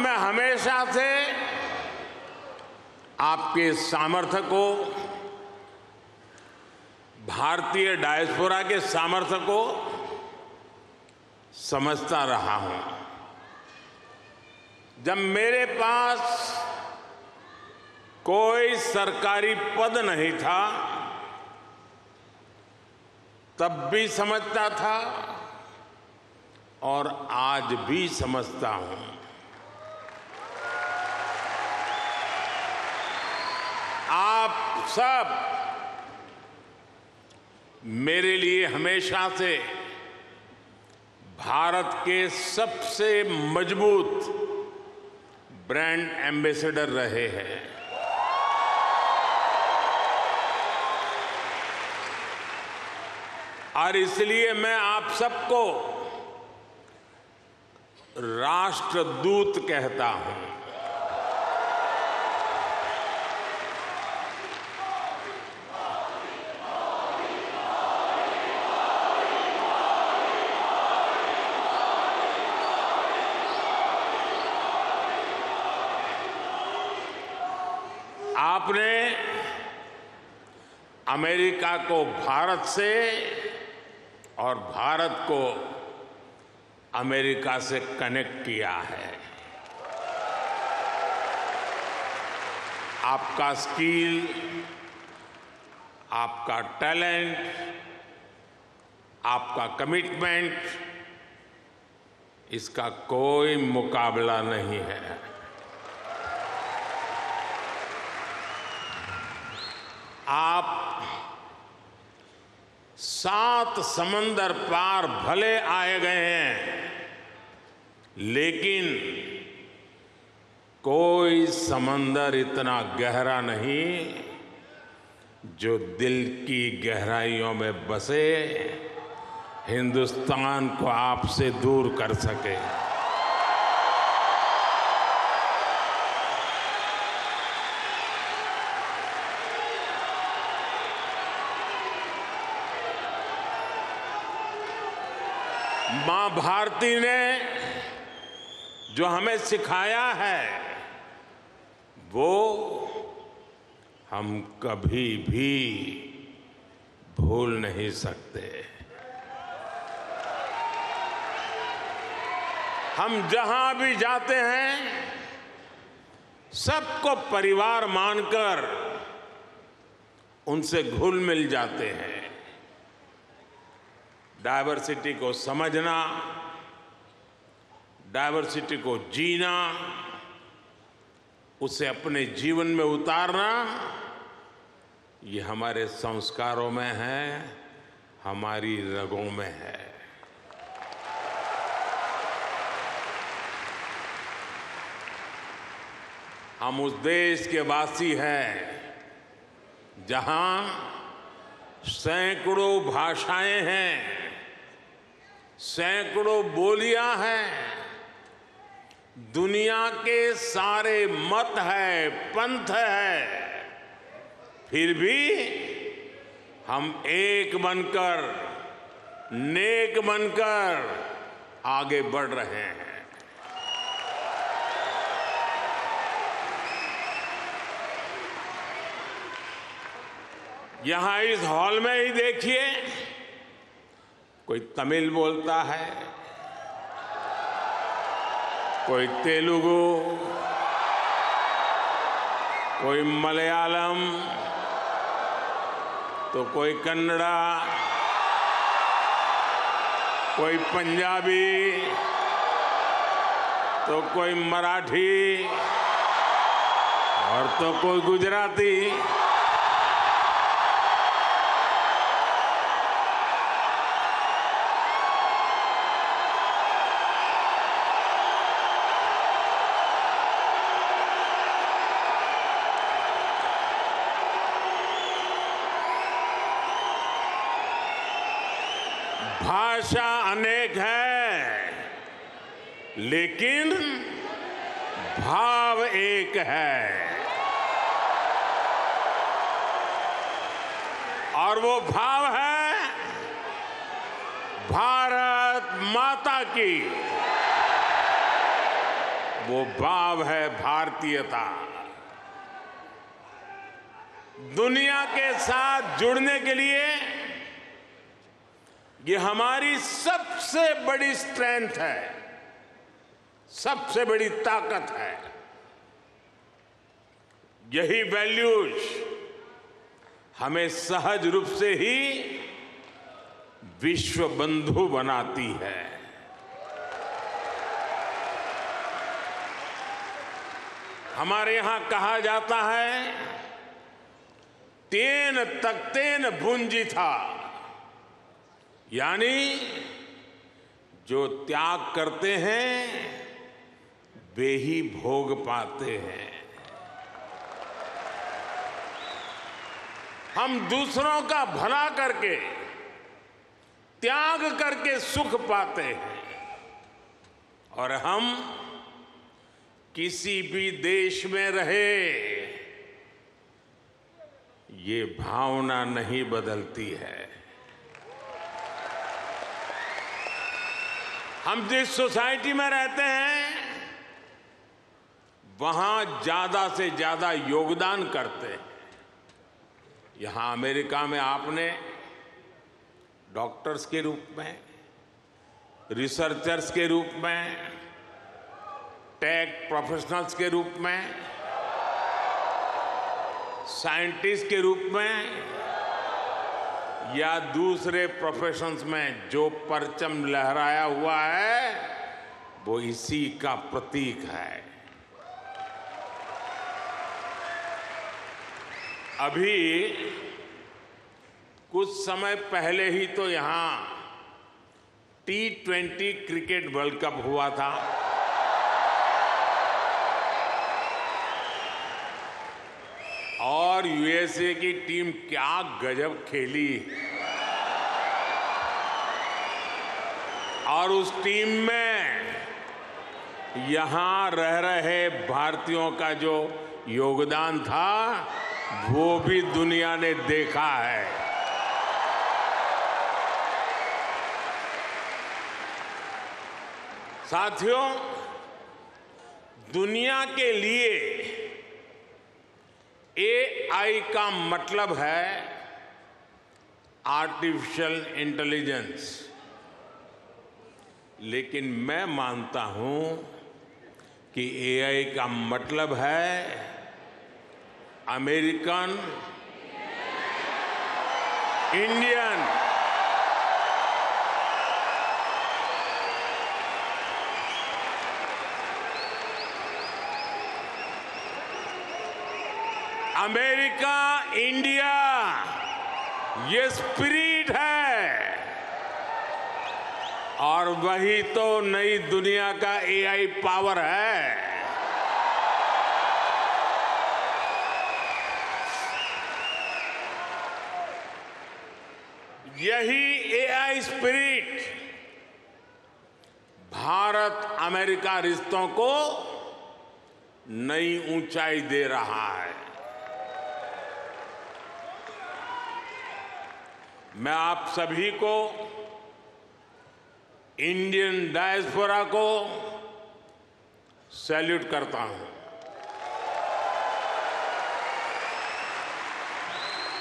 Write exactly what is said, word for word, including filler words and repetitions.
मैं हमेशा से आपके सामर्थ्य को, भारतीय डायस्पोरा के सामर्थ्य को समझता रहा हूं। जब मेरे पास कोई सरकारी पद नहीं था, तब भी समझता था और आज भी समझता हूं। आप सब मेरे लिए हमेशा से भारत के सबसे मजबूत ब्रांड एम्बेसडर रहे हैं। और इसलिए मैं आप सबको राष्ट्रदूत कहता हूं। आपने अमेरिका को भारत से और भारत को अमेरिका से कनेक्ट किया है। आपका स्किल, आपका टैलेंट, आपका कमिटमेंट, इसका कोई मुकाबला नहीं है। आप सात समंदर पार भले आए गए हैं, लेकिन कोई समंदर इतना गहरा नहीं जो दिल की गहराइयों में बसे हिंदुस्तान को आपसे दूर कर सके। मां भारती ने जो हमें सिखाया है वो हम कभी भी भूल नहीं सकते। हम जहां भी जाते हैं सबको परिवार मानकर उनसे घुल मिल जाते हैं। डायवर्सिटी को समझना, डायवर्सिटी को जीना, उसे अपने जीवन में उतारना, ये हमारे संस्कारों में है, हमारी रगों में है। हम उस देश के वासी हैं जहां सैकड़ों भाषाएं हैं, सैकड़ों बोलियां हैं, दुनिया के सारे मत है, पंथ है, फिर भी हम एक बनकर, नेक बनकर आगे बढ़ रहे हैं। यहां इस हॉल में ही देखिए, कोई तमिल बोलता है, कोई तेलुगु, कोई मलयालम, तो कोई कन्नड़ा, कोई पंजाबी, तो कोई मराठी और तो कोई गुजराती। भाषा अनेक है, लेकिन भाव एक है, और वो भाव है भारत माता की, वो भाव है भारतीयता। दुनिया के साथ जुड़ने के लिए ये हमारी सबसे बड़ी स्ट्रेंथ है, सबसे बड़ी ताकत है। यही वैल्यूज हमें सहज रूप से ही विश्व बंधु बनाती है। हमारे यहां कहा जाता है, तेन तख्तेन भुंजी था, यानी जो त्याग करते हैं वे ही भोग पाते हैं। हम दूसरों का भला करके, त्याग करके सुख पाते हैं, और हम किसी भी देश में रहे ये भावना नहीं बदलती है। हम जिस सोसाइटी में रहते हैं वहां ज्यादा से ज्यादा योगदान करते हैं। यहां अमेरिका में आपने डॉक्टर्स के रूप में, रिसर्चर्स के रूप में, टेक प्रोफेशनल्स के रूप में, साइंटिस्ट के रूप में या दूसरे प्रोफेशंस में जो परचम लहराया हुआ है वो इसी का प्रतीक है। अभी कुछ समय पहले ही तो यहां T twenty cricket World Cup हुआ था। और यूएसए की टीम क्या गजब खेली, और उस टीम में यहां रह रहे भारतीयों का जो योगदान था वो भी दुनिया ने देखा है। साथियों, दुनिया के लिए ए आई का मतलब है आर्टिफिशियल इंटेलिजेंस, लेकिन मैं मानता हूं कि ए आई का मतलब है अमेरिकन इंडियन अमेरिका इंडिया, ये स्पिरिट है, और वही तो नई दुनिया का ए आई पावर है। यही A I spirit Bharat America रिश्तों को नई ऊंचाई दे रहा है। मैं आप सभी को, इंडियन डायस्पोरा को सैल्यूट करता हूं।